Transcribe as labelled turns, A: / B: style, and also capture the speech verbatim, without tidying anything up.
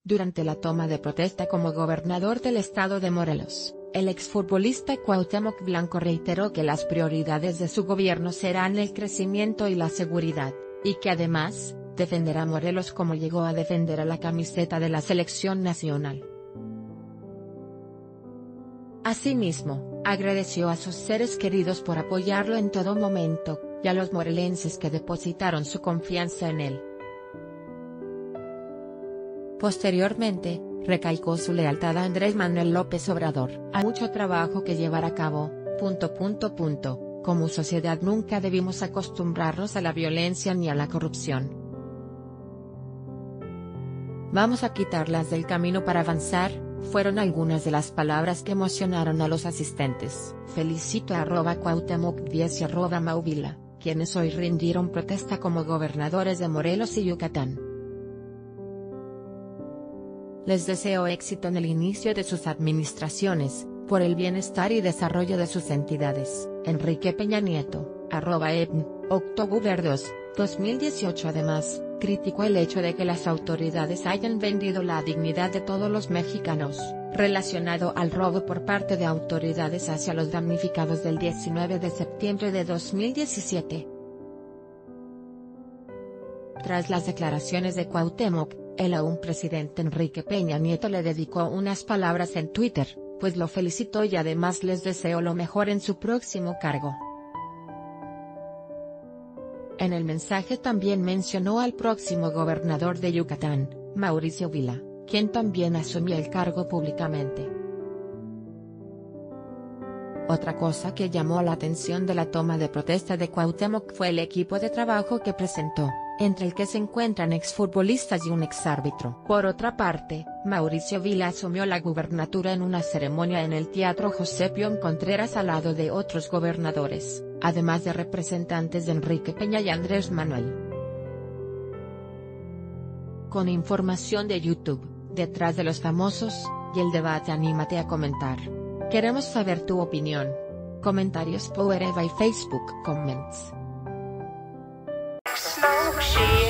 A: Durante la toma de protesta como gobernador del estado de Morelos, el exfutbolista Cuauhtémoc Blanco reiteró que las prioridades de su gobierno serán el crecimiento y la seguridad, y que además, defenderá a Morelos como llegó a defender a la camiseta de la selección nacional. Asimismo, agradeció a sus seres queridos por apoyarlo en todo momento, y a los morelenses que depositaron su confianza en él. Posteriormente, recalcó su lealtad a Andrés Manuel López Obrador. Hay mucho trabajo que llevar a cabo, punto punto punto, como sociedad nunca debimos acostumbrarnos a la violencia ni a la corrupción. Vamos a quitarlas del camino para avanzar, fueron algunas de las palabras que emocionaron a los asistentes. Felicito a arroba Cuauhtémoc diez y arroba Mauvila, quienes hoy rindieron protesta como gobernadores de Morelos y Yucatán. Les deseo éxito en el inicio de sus administraciones, por el bienestar y desarrollo de sus entidades. Enrique Peña Nieto, arroba E B N, October dos, dos mil dieciocho. Además, criticó el hecho de que las autoridades hayan vendido la dignidad de todos los mexicanos, relacionado al robo por parte de autoridades hacia los damnificados del diecinueve de septiembre de dos mil diecisiete. Tras las declaraciones de Cuauhtémoc, el aún presidente Enrique Peña Nieto le dedicó unas palabras en Twitter, pues lo felicitó y además les deseó lo mejor en su próximo cargo. En el mensaje también mencionó al próximo gobernador de Yucatán, Mauricio Vila, quien también asumió el cargo públicamente. Otra cosa que llamó la atención de la toma de protesta de Cuauhtémoc fue el equipo de trabajo que presentó, entre el que se encuentran exfutbolistas y un exárbitro. Por otra parte, Mauricio Vila asumió la gubernatura en una ceremonia en el Teatro José Pion Contreras al lado de otros gobernadores, además de representantes de Enrique Peña y Andrés Manuel. Con información de YouTube, Detrás de los Famosos, y el debate. Anímate a comentar. Queremos saber tu opinión. Comentarios por Eva y Facebook Comments.
B: Smoke shit.